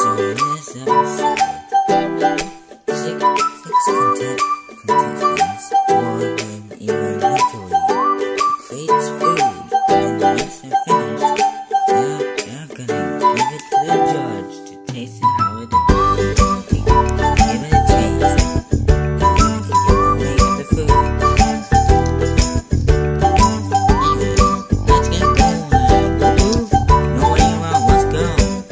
So in this episode, xKeithx contestants will eventually create food, and once they're finished, they're gonna give it to the judge to taste it how it is. Give it a taste, and then make up the food. Let's get going. No waiting around, let's go.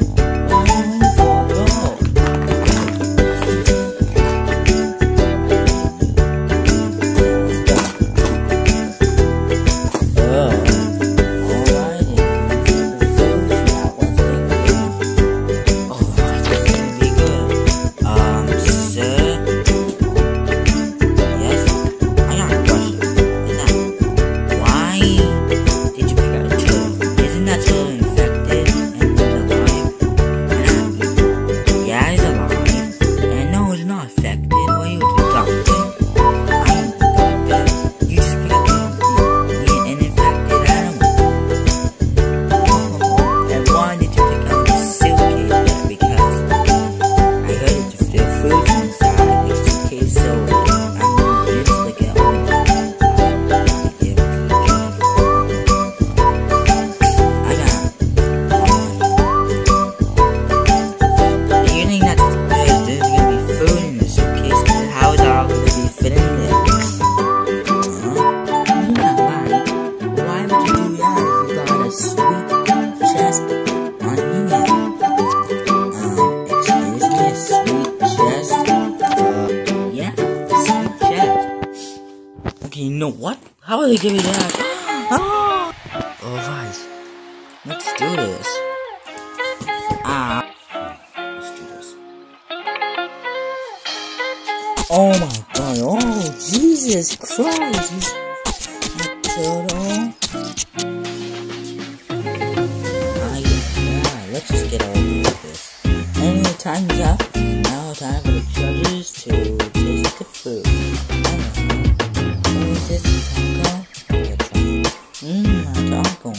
You know what? How are they giving that? Oh! Alright. Let's do this. Let's do this. Oh my god. Oh, Jesus Christ. Let's just get over with this. Anyway, time's up. Now time for the judges to taste the food. This taco? Taco.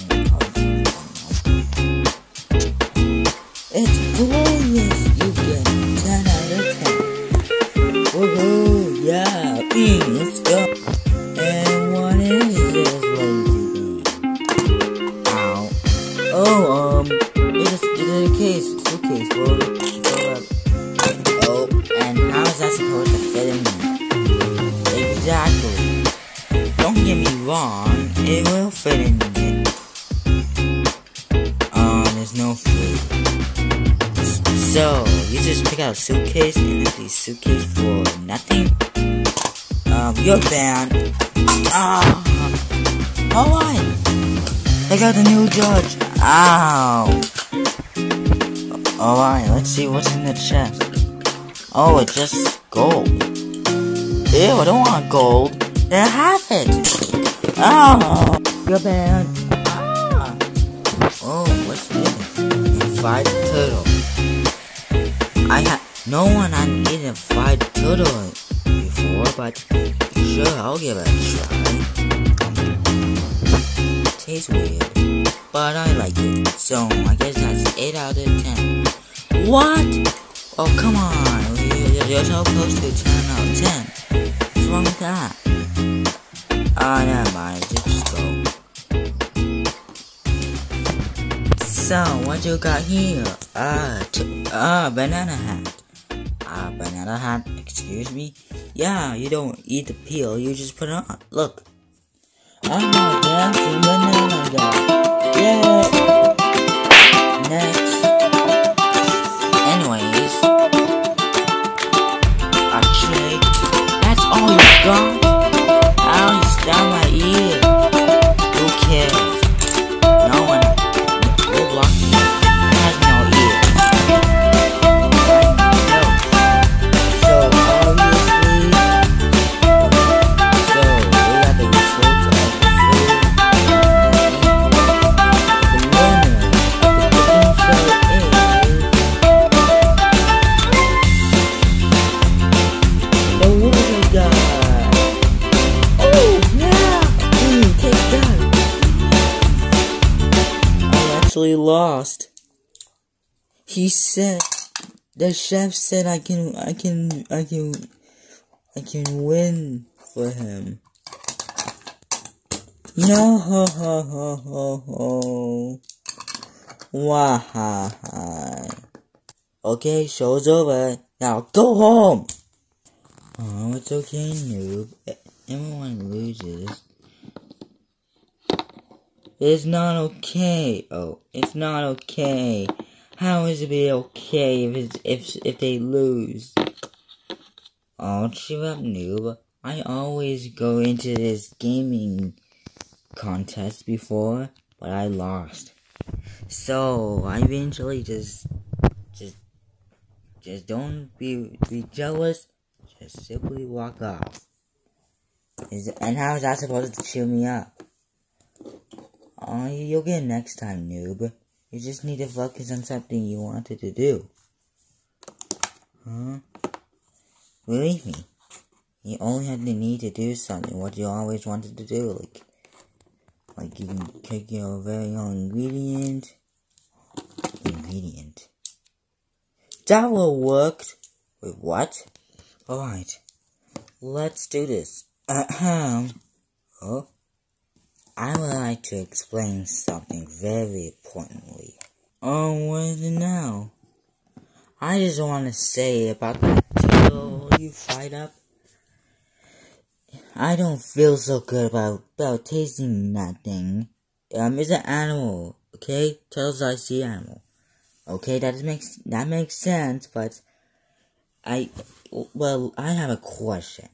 It's glorious. You get 10 out of 10. Woohoo! Yeah. Let's go. And what is this lazy thing? Ow. Oh, it's a case. Suitcase full of. Oh, and how is that supposed to fit in there? Exactly. Don't get me wrong, it will fit in it. There's no food. So, you just pick out a suitcase and empty suitcase for nothing? You're banned. Alright. I got the new judge. Ow. Alright, let's see what's in the chest. Oh, it's just gold. Ew, I don't want gold. There, have it! Oh! You're banned! Oh, what's this? A fried turtle. No one had eaten a fried turtle before, but sure, I'll give it a try. Tastes weird, but I like it, so I guess that's 8 out of 10. What? Oh, come on! You're so close to 10 out of 10. What's wrong with that? Never mind, just go. So, what you got here? Banana hat. Banana hat, excuse me? Yeah, you don't eat the peel, you just put it on. Look. I'm a dancing banana guy. Yeah! Next. Anyways. Actually, that's all you got? Ow, you down my ear. Who cares? No one will block me. It has no ear. So obviously, we got the results of the food. The winner of the cooking show is the loser guy. Lost. He said, The chef said I can win for him. No ho ho ho ho ho. Why? Okay, show's over. Now go home. Oh, it's okay, noob. Everyone loses. It's not okay. Oh, it's not okay. How is it okay if they lose? Oh, cheer up, noob. I always go into this gaming contest before, but I lost. So I eventually just don't be jealous. Just simply walk off. And how is that supposed to cheer me up? Oh, you'll get it next time, noob. You just need to focus on something you wanted to do. Huh? Believe me, you only have the need to do something what you always wanted to do, like you can cook your very own ingredient. That will work. Wait, what? Alright, let's do this. Oh, I would like to explain something very importantly. Oh, what is it now? I just want to say about that turtle you fried up. I don't feel so good about tasting that thing. It's an animal, okay? Turtles are a sea animal. Okay, that makes sense, but I have a question.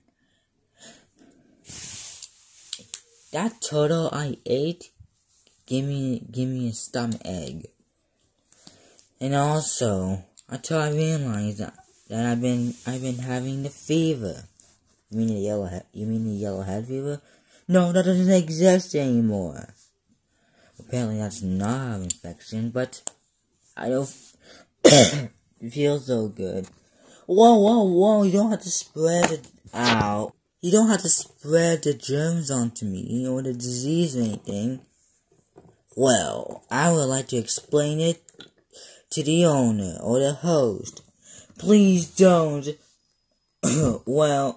That turtle I ate, give me a stomach egg. And also, until I realized that I've been having the fever. You mean the yellow head fever? No, that doesn't exist anymore. Apparently that's not an infection, but I don't feel so good. Whoa, you don't have to spread it out. You don't have to spread the germs onto me, or the disease or anything. Well, I would like to explain it to the owner or the host. Please don't. Well,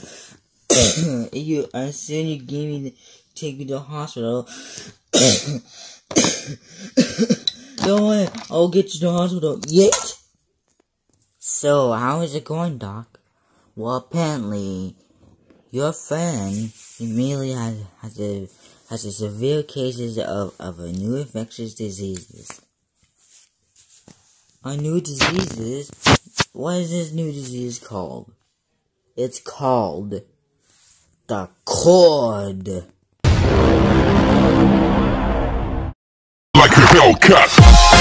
as soon as you take me to the hospital. Don't worry, I'll get you to the hospital. Yet. So, how is it going, Doc? Well, apparently, your friend immediately has a severe cases of a new infectious diseases. A new diseases? What is this new disease called? It's called the cord. Like a Hellcat.